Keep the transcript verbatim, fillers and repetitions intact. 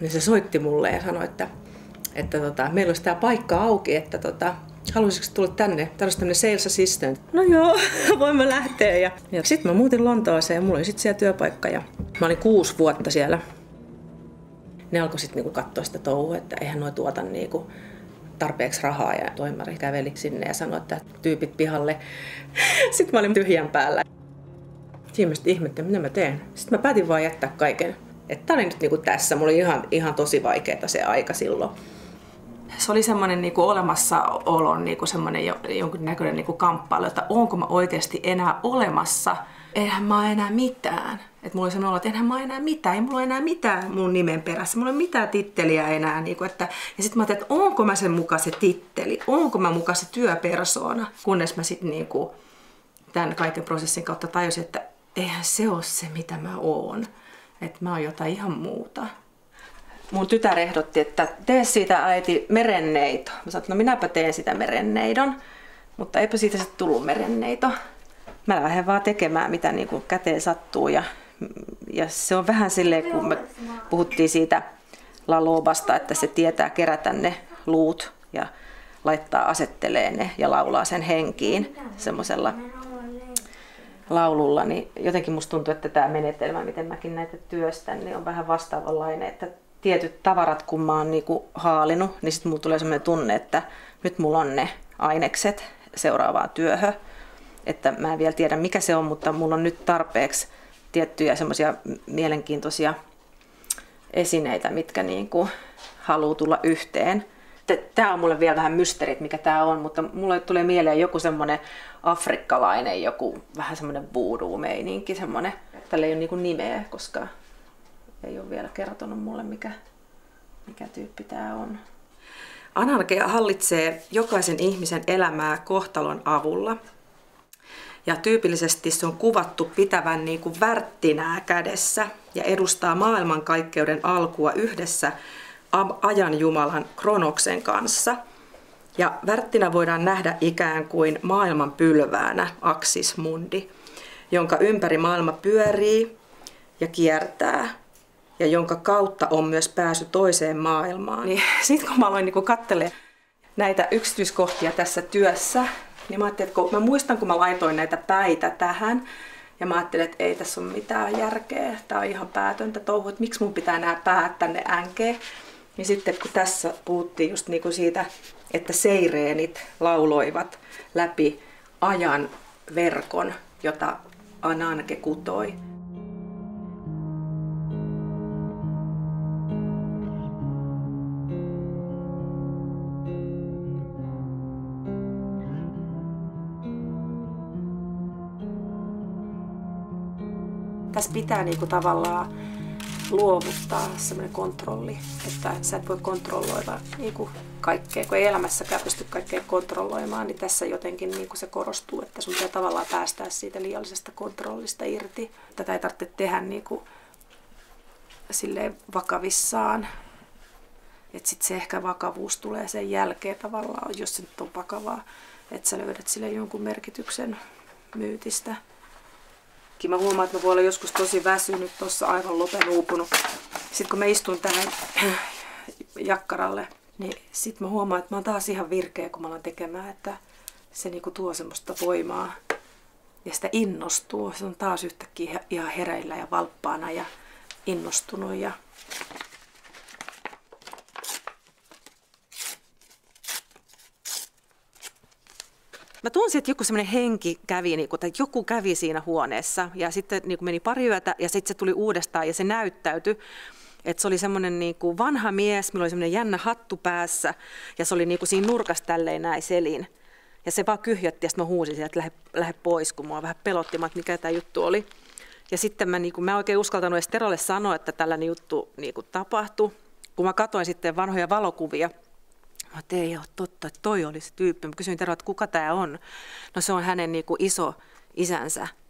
niin se soitti mulle ja sanoi, että, että tota, meillä olisi tämä paikka auki, että tota, haluaisitko tulla tänne? Tämä olisi tämmöinen sales assistant. No joo, voimme lähteä. Ja, ja sitten mä muutin Lontooseen ja mulla oli sitten siellä työpaikka. Ja mä olin kuusi vuotta siellä. Ne alkoi sitten niinku katsoa sitä touhua, että eihän noi tuota niinku tarpeeksi rahaa. Ja toimari käveli sinne ja sanoi, että tyypit pihalle. Sitten mä olin tyhjän päällä. Viimeistä ihmettä, mitä mä teen. Sitten mä päätin vaan jättää kaiken. Että tää oli nyt niinku tässä. Mulla oli ihan, ihan tosi vaikeeta se aika silloin. Se oli semmoinen niinku olemassaolon niinku semmoinen jonkinnäköinen niinku kamppailu, että onko mä oikeasti enää olemassa. Eihän mä ole enää mitään. Et mulla oli semmoinen olo, että enhän mä ole enää mitään. Ei mulla ole enää mitään mun nimen perässä. Mulla ei ole mitään titteliä enää. Niinku, että, ja sitten mä ajattelin, että onko mä sen mukaan se titteli. Onko mä mukaan se työpersona. Kunnes mä sitten niinku, tämän kaiken prosessin kautta tajusin, että eihän se ole se mitä mä oon. Että mä oon jotain ihan muuta. Mun tytär ehdotti, että tee siitä äiti merenneito. Mä sanoin, että no minäpä teen sitä merenneidon, mutta eipä siitä sitten tullut merenneito. Mä lähden vaan tekemään mitä niin kuin käteen sattuu ja, ja se on vähän silleen, kun me puhuttiin siitä lalobasta, että se tietää kerätä ne luut ja laittaa asettelee ne ja laulaa sen henkiin semmoisella laululla, niin jotenkin musta tuntuu, että tämä menetelmä, miten mäkin näitä työstän, niin on vähän vastaavanlainen, että tietyt tavarat, kun mä oon niinku haalinut, niin sitten mulla tulee sellainen tunne, että nyt mulla on ne ainekset seuraavaan työhön. Että mä en vielä tiedä mikä se on, mutta mulla on nyt tarpeeksi tiettyjä semmoisia mielenkiintoisia esineitä, mitkä niinku haluaa tulla yhteen. Tää on mulle vielä vähän mysteeri, mikä tää on, mutta mulle tulee mieleen joku semmoinen afrikkalainen, joku vähän semmoinen voodoo-meininki, semmoinen. Tällä ei ole niinku nimeä, koska ei ole vielä kertonut mulle, mikä, mikä tyyppi tää on. Anarkia hallitsee jokaisen ihmisen elämää kohtalon avulla. Ja tyypillisesti se on kuvattu pitävän niin kuin värttinää kädessä ja edustaa maailmankaikkeuden alkua yhdessä ajan jumalan Kronoksen kanssa. Ja värttinä voidaan nähdä ikään kuin maailman pylväänä Axis Mundi, jonka ympäri maailma pyörii ja kiertää ja jonka kautta on myös pääsy toiseen maailmaan. Niin, sitten kun mä aloin niin katselemaan näitä yksityiskohtia tässä työssä, niin mä ajattelin, että kun mä muistan, kun mä laitoin näitä päitä tähän, ja mä ajattelin, että ei tässä ole mitään järkeä, tää on ihan päätöntä touhua, että miksi mun pitää nämä päät tänne änkeen. Niin sitten kun tässä puhuttiin just niinku siitä, että seireenit lauloivat läpi ajan verkon, jota Ananke kutoi. Tässä pitää niinku tavallaan luovuttaa semmoinen kontrolli, että sä et voi kontrolloida niinku kaikkea, kun ei elämässäkään pysty kaikkea kontrolloimaan, niin tässä jotenkin niinku se korostuu, että sun pitää tavallaan päästää siitä liiallisesta kontrollista irti. Tätä ei tarvitse tehdä niinku silleen vakavissaan, että sitten se ehkä vakavuus tulee sen jälkeen tavallaan, jos se nyt on vakavaa, että sä löydät sille jonkun merkityksen myytistä. Mä huomaan, että mä voin olla joskus tosi väsynyt, tossa aivan lopen uupunut. Sitten kun mä istun tähän jakkaralle, niin sit mä huomaan, että mä oon taas ihan virkeä, kun mä alan tekemään, että se niinku tuo semmoista voimaa ja sitä innostuu. Se on taas yhtäkkiä ihan hereillä ja valppaana ja innostunut. Ja mä tunsin, että joku semmoinen henki kävi, niin kuin, tai joku kävi siinä huoneessa ja sitten niin kuin meni pari yötä ja sitten se tuli uudestaan ja se näyttäytyi. Että se oli semmoinen niin kuin vanha mies, millä oli semmoinen jännä hattu päässä ja se oli niin kuin siinä nurkassa tälleen näin selin. Ja se vaan kyhjötti ja sitten mä huusin sieltä, että lähde, lähde pois, kun mua vähän pelotti, että mikä tämä juttu oli. Ja sitten mä, niin kuin, mä en oikein uskaltanut edes Terolle sanoa, että tällainen juttu niin kuin tapahtui. Kun mä katsoin sitten vanhoja valokuvia, mä että ei ole totta, että toi oli se tyyppi. Mä kysyin Teroa, että kuka tämä on. No se on hänen niin kuin iso isänsä.